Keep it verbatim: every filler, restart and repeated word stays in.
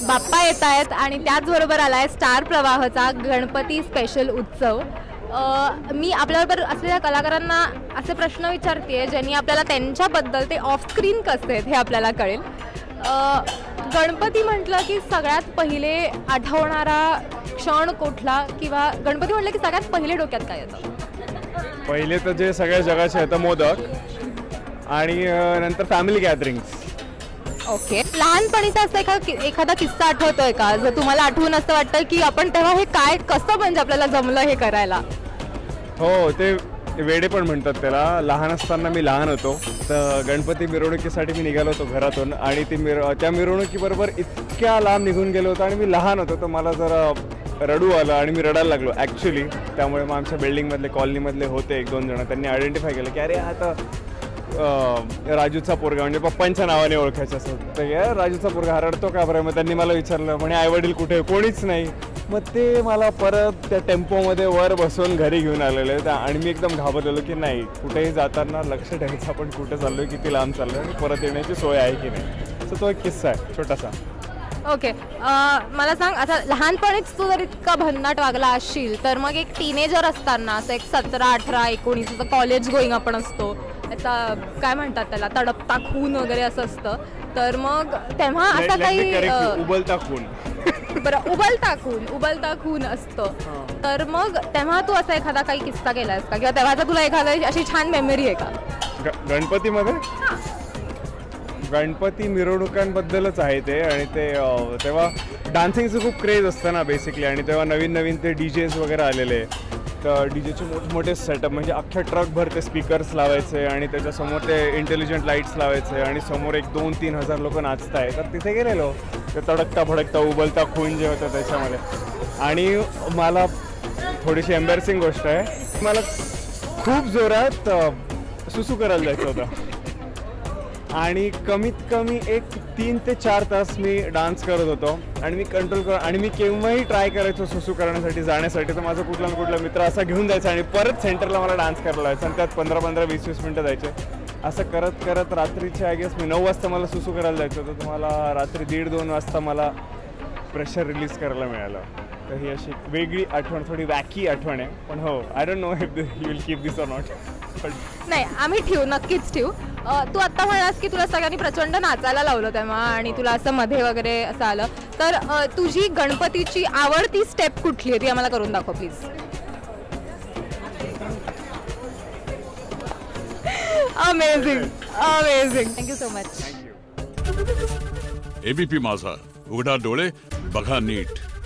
बाप्पा येत आहेत आणि त्याचबरोबर आला आहे स्टार प्रवाहचा गणपती स्पेशल उत्सव। मी आपल्याबरोबर असलेल्या कलाकारांना असे प्रश्न विचारते ज्यांनी आपल्याला त्यांच्याबद्दल ते ऑफ स्क्रीन कसे आहेत हे आपल्याला कळेल। गणपती म्हटलं की सगळ्यात पहिले आठवणारा क्षण कुठला किंवा गणपती म्हटलं की सगळ्यात पहिले डोक्यात काय येतं? पहिले तर जे सगळ्या जगाचे येतं मोदक आणि नंतर फॅमिली गॅदरिंग्स। ओके, लहानपणीचा असं एखादा एखादा किस्सा आठवतोय का जर तुम्हाला आठवून असं वाटतं की आपण तेव्हा हे काय कसं म्हणजे आपल्याला जमलं हे करायला? हो, ते वेडे पण म्हणतात त्याला। लहान असताना मी लहान होतो तर गणपती मिरवणुकीसाठी मी निघालो होतो घरातून आणि ती मिर त्या मिरवणुकीबरोबर इतक्या लांब निघून गेलो होतो आणि मी लहान होतो तर मला जरा रडू आलं आणि मी रडायला लागलो ॲक्च्युली। त्यामुळे मग आमच्या बिल्डिंगमधले कॉलनीमधले होते एक दोन जण, त्यांनी आयडेंटिफाय केलं की अरे आता राजूचा पोरगा म्हणजे पप्पांच्या नावाने ओळखायचं असं तर या राजूचा पोरगा रडतो का बरं? मग त्यांनी मला विचारलं म्हणे आईवडील कुठे? कोणीच नाही। मग ते मला परत त्या टेम्पोमध्ये वर बसवून घरी घेऊन आलेले आणि मी एकदम घाबरलेलो की नाही कुठेही जाताना लक्ष ठेवायचं आपण कुठे चाललो आहे, किती लांब चाललो आहे आणि परत येण्याची सोय आहे की नाही। सो तो एक किस्सा आहे छोटासा। ओके, मला सांग आता लहानपणीच तू जर इतका भन्नाट वागला असशील तर मग एक टीनेजर असताना असं एक सतरा अठरा एकोणीस कॉलेज गोईंग आपण असतो याचा काय म्हणतात त्याला तडपता खून वगैरे असं असतं तर मग तेव्हा असा काही उबलता खून बरं उबलता खून उबलता खून असतं तर मग तेव्हा तू असा एखादा काही किस्सा केलायस का किंवा तेव्हाचा तुला एखादी अशी छान मेमरी आहे का? गणपतीमध्ये गणपती मिरवणुकांबद्दलच आहे ते आणि ते तेव्हा डान्सिंगचं खूप क्रेज असतं ना बेसिकली आणि तेव्हा नवीन नवीन ते डी जेज वगैरे आलेले तर डी जेचे मोठमोठे सेटअप म्हणजे अख्ख्या ट्रकभर ते स्पीकर्स लावायचे आणि त्याच्यासमोर ते इंटेलिजंट लाईट्स लावायचे आणि समोर एक दोन तीन हजार लोक नाचत आहे तर तिथे गेलेलो ते तडकता भडकता उबलता खून जे होतं त्याच्यामध्ये। आणि मला थोडीशी एम्बॅरसिंग गोष्ट आहे, मला खूप जोरात सुसू करायला जायचं होतं आणि कमीत कमी एक तीन ते चार तास मी डान्स करत होतो आणि मी कंट्रोल कर आणि मी केव्हाही ट्राय करायचो सुसू करण्यासाठी जाण्यासाठी तर माझा कुठला ना कुठला मित्र असा घेऊन जायचा आणि परत सेंटरला मला डान्स करायला लावायचा आणि त्यात पंधरा पंधरा वीस वीस मिनटं जायचे। असं करत करत रात्रीचे आय गेस मी नऊ वाजता मला सुसू करायला जायचं होतं तर मला रात्री दीड दोन वाजता मला प्रेशर रिलीज करायला मिळालं। तर ही अशी वेगळी आठवण थोडी वॅकी आठवण आहे पण हो I don't know if you will keep this or not. नाही आम्ही ठेवू नक्कीच ठेवू। तू आत्ता म्हणालास की तुला सगळ्यांनी प्रचंड नाचायला लावलं तेव्हा आणि तुला असं मध्ये वगैरे असं आलं तर तुझी गणपतीची आवडती स्टेप कुठली आहे ती आम्हाला करून दाखव please. Amazing amazing thank you so much. Thank you. ABP Majha, उघडा डोळे बघा नीट।